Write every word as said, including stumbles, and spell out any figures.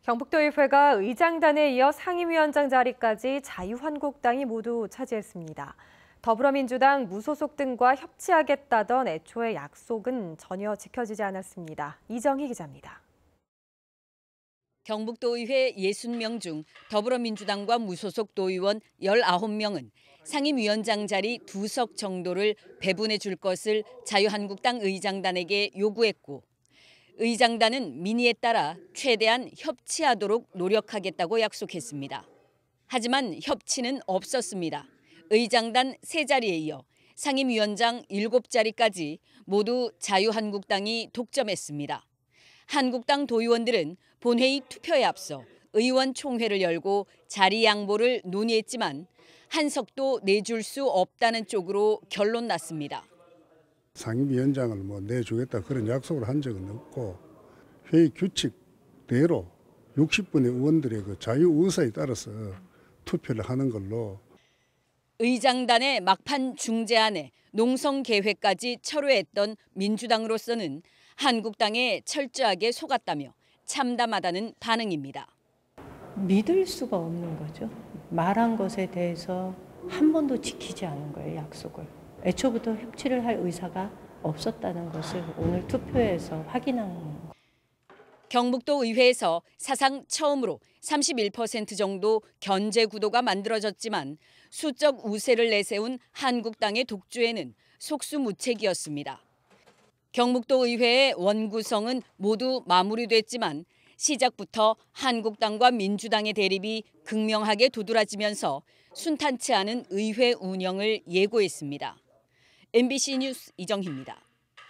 경북도의회가 의장단에 이어 상임위원장 자리까지 자유한국당이 모두 차지했습니다. 더불어민주당, 무소속 등과 협치하겠다던 애초의 약속은 전혀 지켜지지 않았습니다. 이정희 기자입니다. 경북도의회 육십 명 중 더불어민주당과 무소속 도의원 열아홉 명은 상임위원장 자리 두 석 정도를 배분해 줄 것을 자유한국당 의장단에게 요구했고, 의장단은 민의에 따라 최대한 협치하도록 노력하겠다고 약속했습니다. 하지만 협치는 없었습니다. 의장단 세 자리에 이어 상임위원장 일곱 자리까지 모두 자유한국당이 독점했습니다. 한국당 도의원들은 본회의 투표에 앞서 의원총회를 열고 자리 양보를 논의했지만 한 석도 내줄 수 없다는 쪽으로 결론 났습니다. 상임위원장을 뭐 내주겠다 그런 약속을 한 적은 없고, 회의 규칙대로 육십 분의 의원들의 그 자유 의사에 따라서 투표를 하는 걸로. 의장단의 막판 중재안에 농성 계획까지 철회했던 민주당으로서는 한국당에 철저하게 속았다며 참담하다는 반응입니다. 믿을 수가 없는 거죠. 말한 것에 대해서 한 번도 지키지 않은 거예요, 약속을. 애초부터 협치를 할 의사가 없었다는 것을 오늘 투표에서 확인한 거예요. 경북도 의회에서 사상 처음으로 삼십일 퍼센트 정도 견제 구도가 만들어졌지만 수적 우세를 내세운 한국당의 독주에는 속수무책이었습니다. 경북도 의회의 원구성은 모두 마무리됐지만 시작부터 한국당과 민주당의 대립이 극명하게 도드라지면서 순탄치 않은 의회 운영을 예고했습니다. 엠비씨 뉴스 이정희입니다.